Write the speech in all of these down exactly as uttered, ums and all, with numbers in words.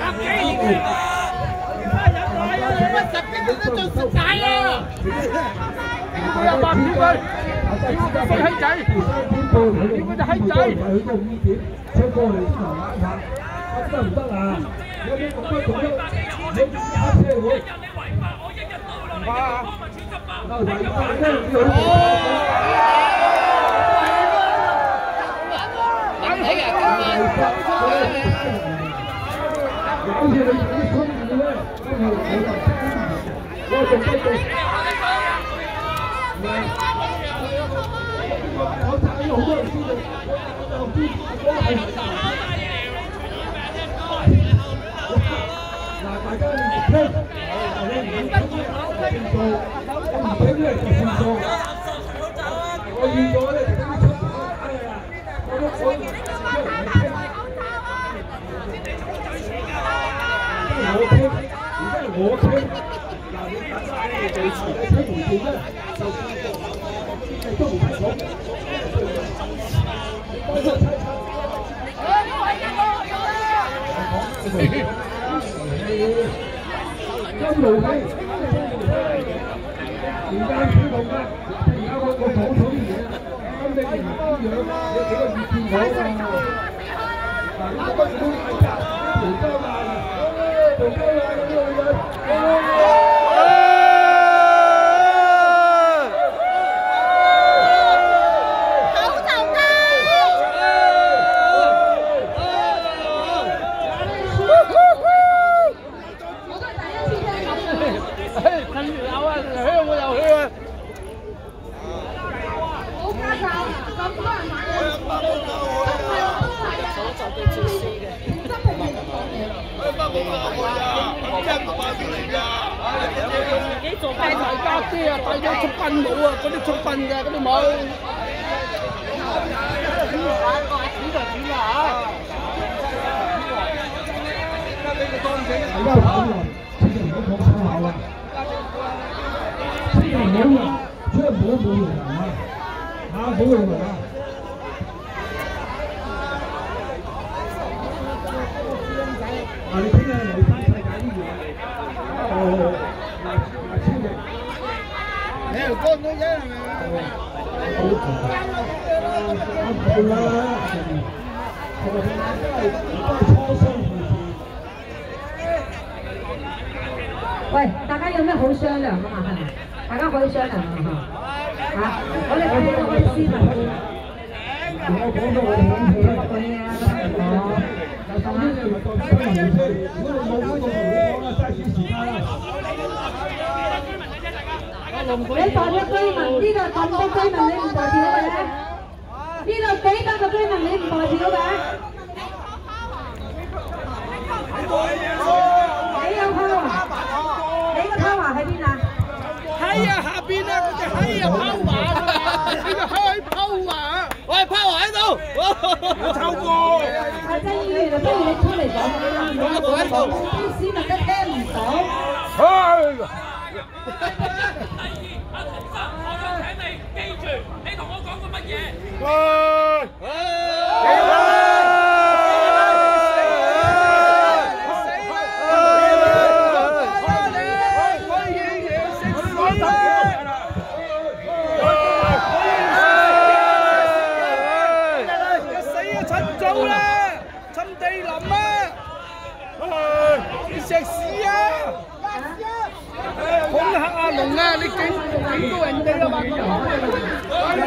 都做失敗啊！佢有八票佢，叫佢衰閪仔，叫佢隻閪仔。佢個五點出過嚟先同玩下，得唔得啊？有冇咁多做咗？你打車會？唔怕啊！違法咧，要諗起啊！好似你自己出面嘅咧，都係冇人。我仲不對，我睇好多人知道，我就知嗰個係嗱，大家你唔聽，你唔聽算數，唔聽咧就算數。我預咗咧，等出打㗎啦，我都我即係唔聽，我聽，而家係我聽。最遲咧睇門票咧，就都唔使講。多謝猜測。金路戲，而家主動啦，而家我我講咗啲嘢，咁你哋唔一樣，你幾個意見我啊？嗱，而家都都係㗎，條膠啦，條膠啦，咁樣樣。大頭家啲啊，帶咗出殯帽啊，嗰啲出殯嘅嗰啲帽。錢就錢啦嚇！大家討論，千祈唔好講粗口啊！千祈唔好用，千祈唔好冇用啊！嚇，冇用啊！啊，你聽下嚟翻世界啲嘢。哦。你又講咗啫係咪？好啦，我哋都係初生同事。喂，大家有咩好商量啊嘛？係咪？大家可以商量啊嘛？嚇！我哋聽到我哋斯文啲。我講到我哋諗起乜鬼嘢啊？有當呢個當新聞先，如果你冇嗰個同你講啦，嘥啲時間啦。你代表居民，呢度咁多居民你唔代表嘅？呢度幾百個居民你唔代表嘅？你有拋華？你個拋華喺邊啊？喺啊，下邊啊，嗰隻喺啊拋華㗎嘛，呢個喺拋華。喂，拋華喺度，有抽過。阿曾議員，不如你出嚟講啦，唔好講喺度，啲市民都聽唔到。你同我講過乜嘢？喂！死啊！陳祖啦，陳地林啊，你食屎啊！恐嚇阿龍啊！你警警告人哋啊嘛！係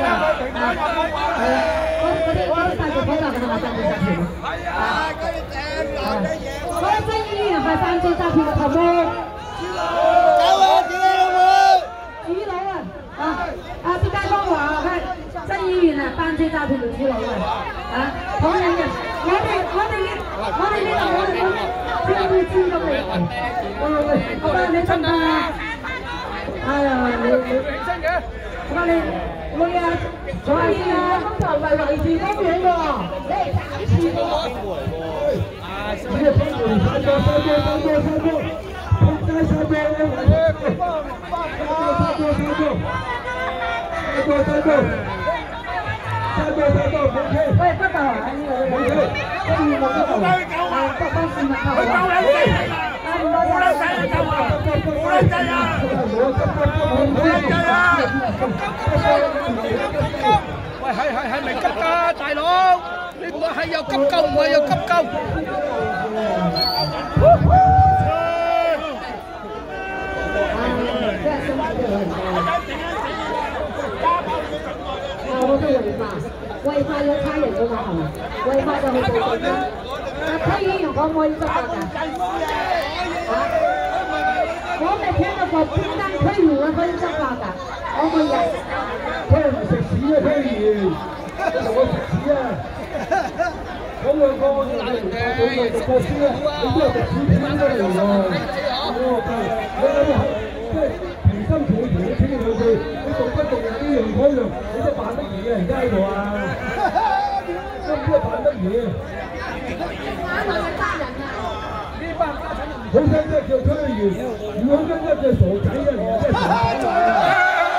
啊，嗰啲掟爛嘅嘢。嗰啲曾議員係犯罪詐騙嘅頭目。走啊！屌你老母！主腦啊！啊啊！啲街坊話係曾議員啊，犯罪詐騙嘅主腦啊！啊，好人嘅，我哋我哋呢我哋呢度我哋我邊會知咁你？喂喂，我話你真啊！哎呀，你你真嘅？我話你。會啊，左邊啊，剛才唔係維持公園喎，你係減次喎。啊，呢個邊門三個三個三個三個，撲街三個咧，三個三個三個，三個三個。 喂，不夠啊！呢個呢個，跟住冇得夠啊！各方市民求啊！啊，唔該晒，夠啊！冇得計啊！冇得計啊！ 喂，係係係咪急㗎，大佬？你唔係又急救，唔係又急救。 我都違法，違法有差人㗎嘛係咪？違法就去報警啦。啊，區議員可唔可以執法㗎？嚇！我未聽到過邊間區議員可以執法㗎？我每日聽人食屎啊！區議員，同我食屎啊！咁兩個我哋我哋食過先啊！你都係食屎片出嚟喎！哦，係，即係平心同你同你傾兩句，你動不動呢樣嗰樣，你都扮乜嘢啊？而家喺度啊！都唔知係扮乜嘢？ 玩我哋家人啊！ 呢班好聽一叫區議員，如果真一隻傻仔啊，真係傻仔啊！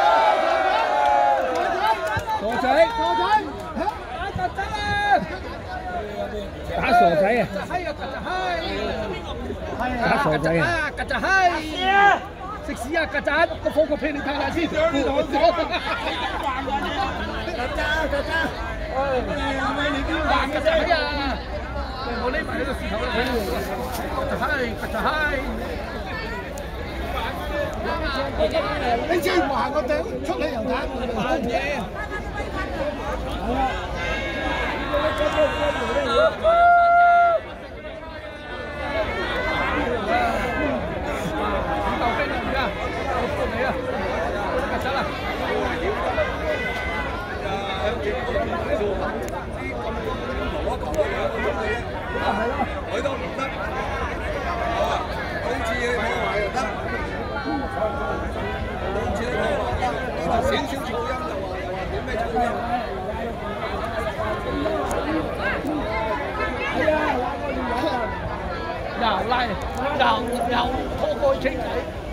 傻仔，傻仔，打曱甴啊！打傻仔啊！閪啊，曱甴閪！打傻仔啊！曱甴閪！食屎啊！曱甴，個火個屁你睇下先。曱甴，曱甴，唉，曱甴閪啊！我匿埋喺個樹頭度睇喎。曱甴閪，曱甴閪！你知話個頂出嚟又打冇嘢。 佢都唔得，啊，好似你破壞又得，好似你破壞得，呢度少少噪音就話又話點咩噪音？ 又拉，又又拖過去傾偈。